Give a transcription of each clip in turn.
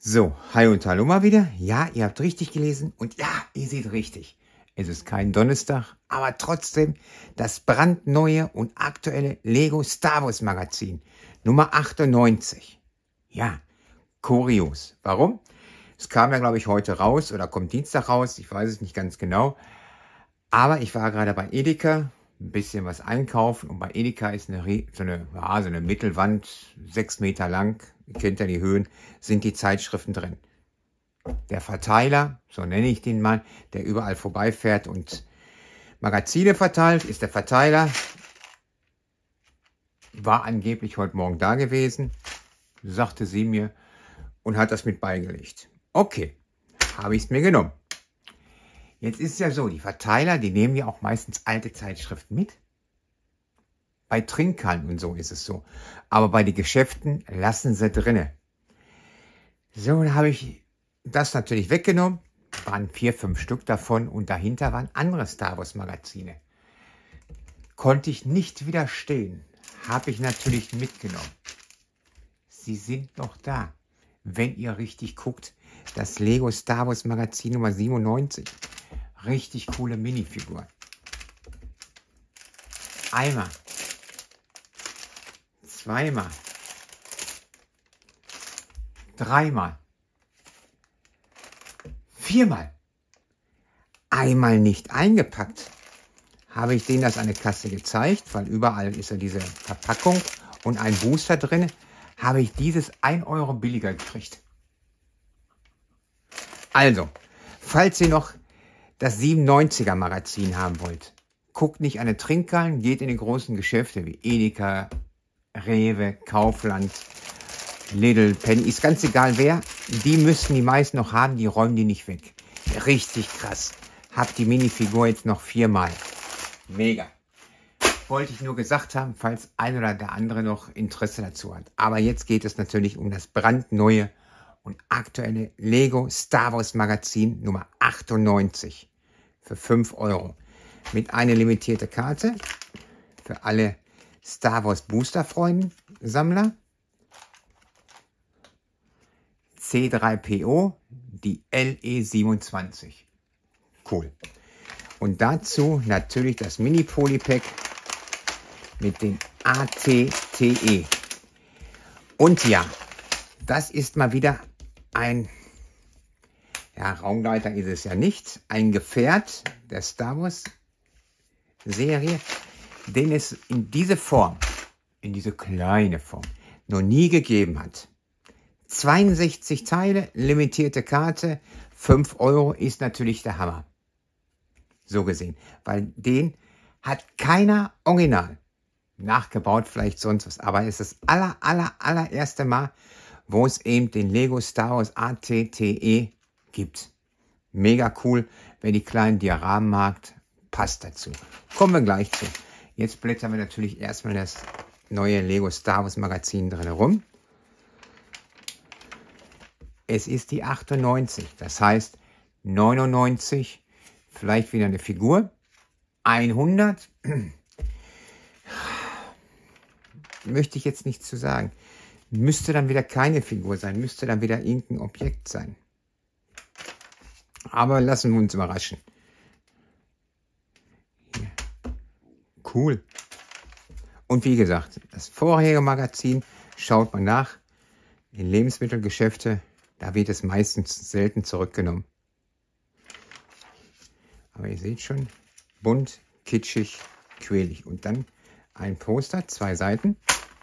So, hi und hallo mal wieder. Ja, ihr habt richtig gelesen und ja, ihr seht richtig. Es ist kein Donnerstag, aber trotzdem das brandneue und aktuelle Lego Star Wars Magazin, Nummer 98. Ja, kurios. Warum? Es kam ja, glaube ich, heute raus oder kommt Dienstag raus, ich weiß es nicht ganz genau. Aber ich war gerade bei Edeka, ein bisschen was einkaufen und bei Edeka ist so eine Mittelwand, 6 Meter lang, ihr kennt ja die Höhen, sind die Zeitschriften drin. Der Verteiler, so nenne ich den mal, der überall vorbeifährt und Magazine verteilt, ist der Verteiler, war angeblich heute Morgen da gewesen, sagte sie mir und hat das mit beigelegt. Okay, habe ich es mir genommen. Jetzt ist es ja so, die Verteiler, die nehmen ja auch meistens alte Zeitschriften mit. Bei Trinkhallen und so ist es so. Aber bei den Geschäften lassen sie drinne. So, dann habe ich das natürlich weggenommen. Waren 4, 5 Stück davon und dahinter waren andere Star Wars Magazine. Konnte ich nicht widerstehen. Habe ich natürlich mitgenommen. Sie sind noch da. Wenn ihr richtig guckt, das Lego Star Wars Magazin Nummer 97. Richtig coole Minifigur. Einmal. Zweimal. Dreimal. Viermal. Einmal nicht eingepackt. Habe ich denen das an der Kasse gezeigt, weil überall ist ja diese Verpackung und ein Booster drin. Habe ich dieses 1 Euro billiger gekriegt. Also, falls ihr noch das 97er Magazin haben wollt, guckt nicht an den Trinkhallen, geht in die großen Geschäfte wie Edeka, Rewe, Kaufland, Lidl, Penny, ist ganz egal wer, die müssen die meisten noch haben, die räumen die nicht weg. Richtig krass. Hab die Minifigur jetzt noch 4-mal. Mega. Wollte ich nur gesagt haben, falls ein oder der andere noch Interesse dazu hat. Aber jetzt geht es natürlich um das brandneue und aktuelle Lego Star Wars Magazin Nummer 98 für 5 Euro. Mit einer limitierten Karte für alle Star Wars Booster Freunden, Sammler. C3PO, die LE27. Cool. Und dazu natürlich das Mini-Polypack mit den ATTE. Und ja, das ist mal wieder ein, ja, Raumleiter ist es ja nicht, ein Gefährt der Star Wars Serie, den es in diese Form, in diese kleine Form, noch nie gegeben hat. 62 Teile, limitierte Karte, 5 Euro ist natürlich der Hammer. So gesehen, weil den hat keiner original nachgebaut, vielleicht sonst was, aber es ist das allererste Mal, wo es eben den Lego Star Wars ATTE gibt. Mega cool, wer die kleinen Dioramen mag, passt dazu. Kommen wir gleich zu. Jetzt blättern wir natürlich erstmal das neue Lego Star Wars Magazin drin herum. Es ist die 98, das heißt 99, vielleicht wieder eine Figur, 100, möchte ich jetzt nicht zu sagen. Müsste dann wieder keine Figur sein, müsste dann wieder irgendein Objekt sein. Aber lassen wir uns überraschen. Hier. Cool. Und wie gesagt, das vorherige Magazin schaut man nach. In Lebensmittelgeschäfte, da wird es meistens selten zurückgenommen. Aber ihr seht schon, bunt, kitschig, quälig. Und dann ein Poster, 2 Seiten.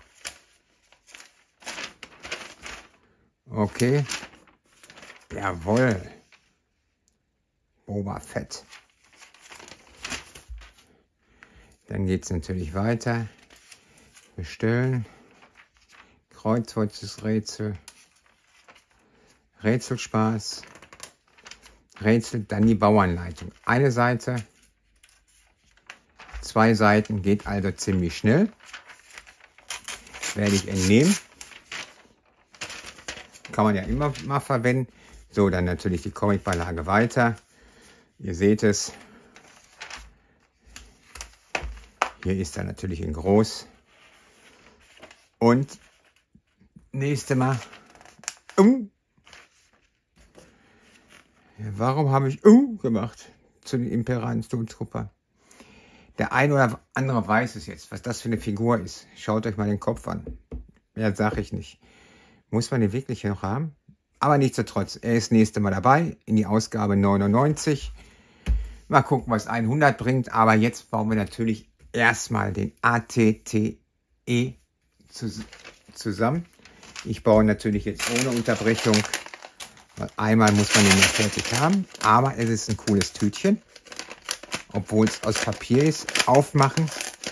Okay, jawohl, Boba Fett. Dann geht es natürlich weiter. Bestellen, Kreuzworträtsel, Rätselspaß, Rätsel, dann die Bauanleitung. Eine Seite, 2 Seiten, geht also ziemlich schnell. Werde ich entnehmen. Kann man ja immer mal verwenden. So, dann natürlich die Comicbeilage weiter. Ihr seht es. Hier ist er natürlich in groß. Und nächste Mal Warum habe ich gemacht zu den imperialen Stormtrooper? Der ein oder andere weiß es jetzt, was das für eine Figur ist. Schaut euch mal den Kopf an. Mehr sage ich nicht. Muss man den wirklich noch haben? Aber nichtsdestotrotz, er ist nächste Mal dabei in die Ausgabe 99. Mal gucken, was 100 bringt. Aber jetzt bauen wir natürlich erstmal den ATTE zusammen. Ich baue natürlich jetzt ohne Unterbrechung. Einmal muss man den ja fertig haben, aber es ist ein cooles Tütchen, obwohl es aus Papier ist. Aufmachen.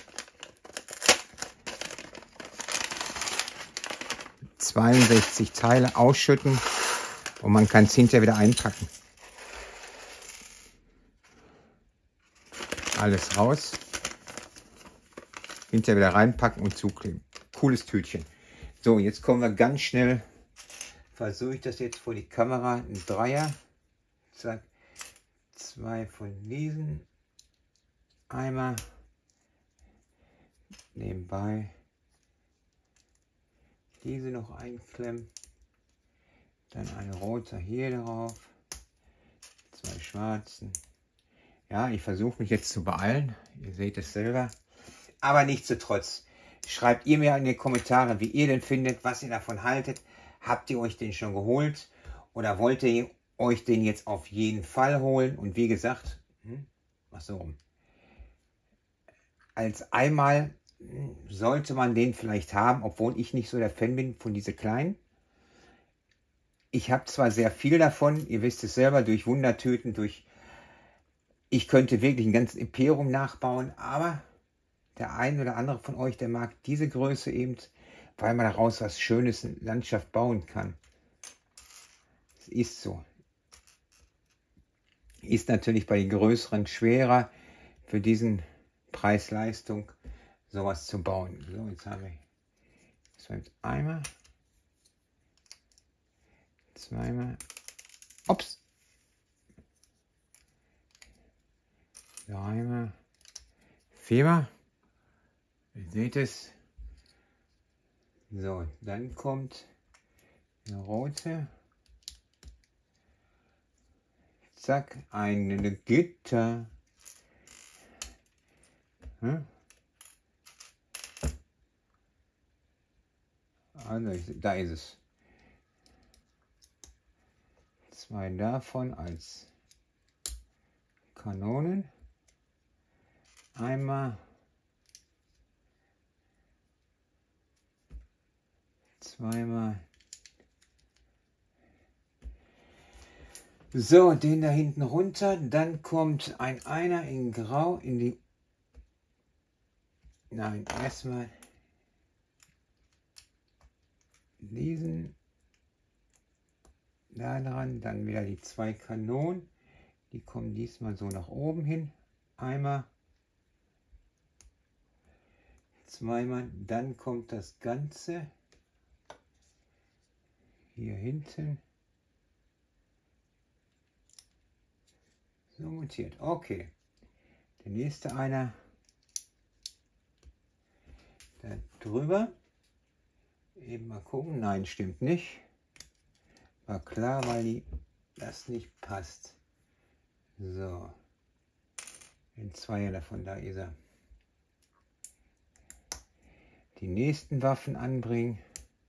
...62 Teile ausschütten und man kann es hinterher wieder einpacken. Alles raus. Hinterher wieder reinpacken und zukleben. Cooles Tütchen. So, jetzt kommen wir ganz schnell... Versuche ich das jetzt vor die Kamera, ein Dreier, zack, 2 von diesen, einmal nebenbei diese noch einklemmen, dann ein roter hier drauf, 2 schwarzen. Ja, ich versuche mich jetzt zu beeilen, ihr seht es selber, aber nichtsdestotrotz, schreibt ihr mir in die Kommentare, wie ihr den findet, was ihr davon haltet. Habt ihr euch den schon geholt oder wollt ihr euch den jetzt auf jeden Fall holen? Und wie gesagt, mach so rum. Als einmal sollte man den vielleicht haben, obwohl ich nicht so der Fan bin von diese kleinen. Ich habe zwar sehr viel davon, ihr wisst es selber, durch Wundertüten, ich könnte wirklich ein ganzes Imperium nachbauen, aber der ein oder andere von euch, der mag diese Größe eben, weil man daraus was Schönes in Landschaft bauen kann. Es ist so. Ist natürlich bei den größeren schwerer, für diesen Preis-Leistung sowas zu bauen. So, jetzt haben wir jetzt einmal, zweimal, ups, dreimal, viermal, ihr seht es. So, dann kommt eine rote. Zack, eine Gitter. Also, da ist es. 2 davon als Kanonen. Einmal. Zweimal. So, den da hinten runter. Dann kommt ein Einer in Grau in die... Nein, erstmal diesen da dran. Dann wieder die 2 Kanonen. Die kommen diesmal so nach oben hin. Einmal. Zweimal. Dann kommt das Ganze hier hinten so montiert. Okay, der nächste Einer da drüber. Eben mal gucken. Nein, stimmt nicht. War klar, weil das nicht passt. So, den Zweier davon, da ist er. Die nächsten Waffen anbringen.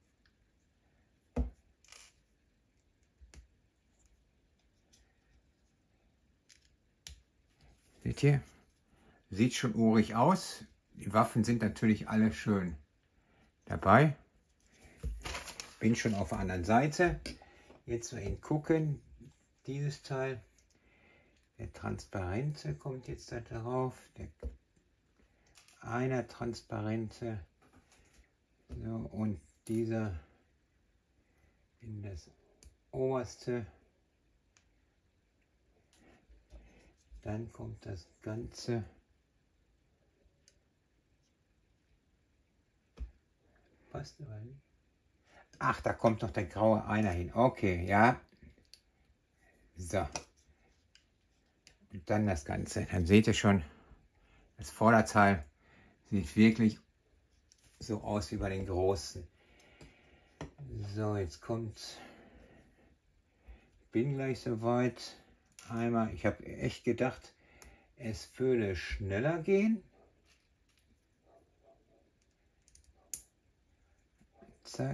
Seht ihr? Sieht schon urig aus. Die Waffen sind natürlich alle schön dabei. Bin schon auf der anderen Seite. Jetzt mal hingucken. Dieses Teil. Der transparente kommt jetzt da drauf. Der einer transparente. So, und dieser in das oberste. Dann kommt das Ganze passt aber nicht. Ach, da kommt noch der graue Einer hin. Okay, ja. So. Und dann das Ganze. Dann seht ihr schon, das Vorderteil sieht wirklich so aus wie bei den großen. So, jetzt kommt, bin gleich soweit. Einmal, ich habe echt gedacht, es würde schneller gehen. Zack.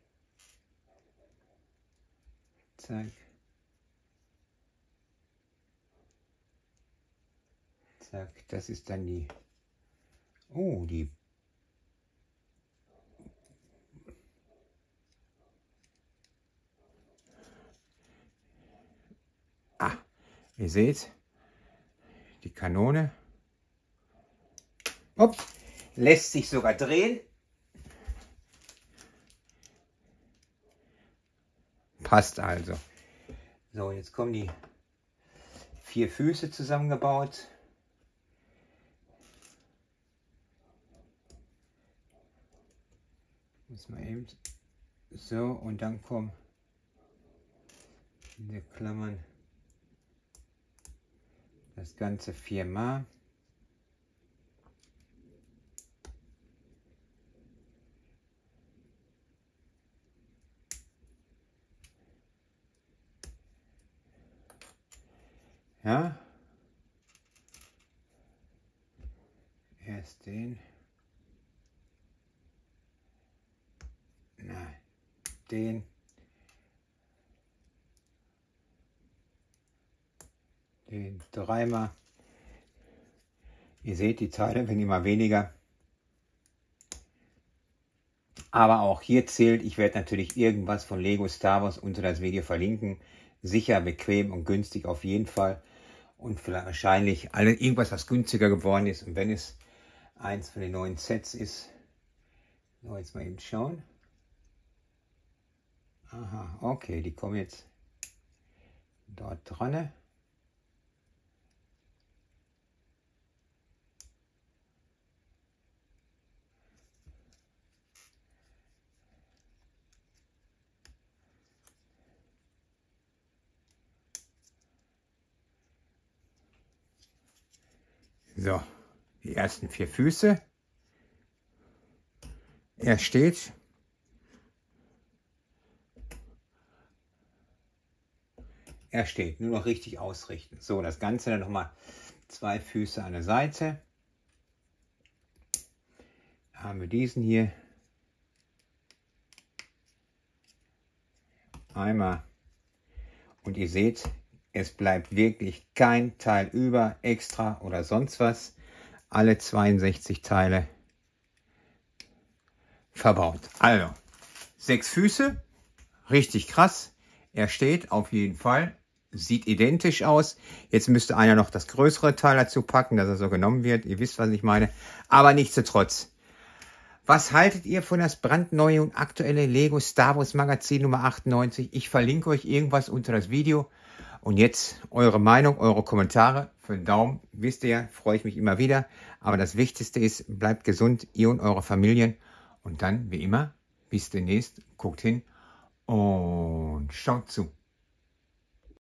Zack. Zack. Das ist dann die... Oh, die... Ah, ihr seht, die Kanone. Ups, lässt sich sogar drehen. Passt also. So, jetzt kommen die 4 Füße zusammengebaut. Muss man eben so, und dann kommen diese Klammern das Ganze 4-mal. Ja, erst den, nein, den, den 3-mal. Ihr seht, die Teile werden immer weniger. Aber auch hier zählt, ich werde natürlich irgendwas von Lego Star Wars unter das Video verlinken. Sicher, bequem und günstig auf jeden Fall. Und vielleicht wahrscheinlich irgendwas, was günstiger geworden ist. Und wenn es eins von den neuen Sets ist. So, jetzt mal eben schauen. Aha, okay, die kommen jetzt dort dran. So, die ersten 4 Füße. Er steht. Er steht. Nur noch richtig ausrichten. So, das Ganze dann nochmal 2 Füße an der Seite. Da haben wir diesen hier. Einmal. Und ihr seht, es bleibt wirklich kein Teil über, extra oder sonst was. Alle 62 Teile verbaut. Also, 6 Füße, richtig krass. Er steht auf jeden Fall, sieht identisch aus. Jetzt müsste einer noch das größere Teil dazu packen, dass er so genommen wird. Ihr wisst, was ich meine. Aber nichtsdestotrotz. Was haltet ihr von das brandneue und aktuelle Lego Star Wars Magazin Nummer 98? Ich verlinke euch irgendwas unter das Video. Und jetzt eure Meinung, eure Kommentare. Für einen Daumen, wisst ihr, freue ich mich immer wieder. Aber das Wichtigste ist, bleibt gesund, ihr und eure Familien. Und dann, wie immer, bis demnächst, guckt hin und schaut zu.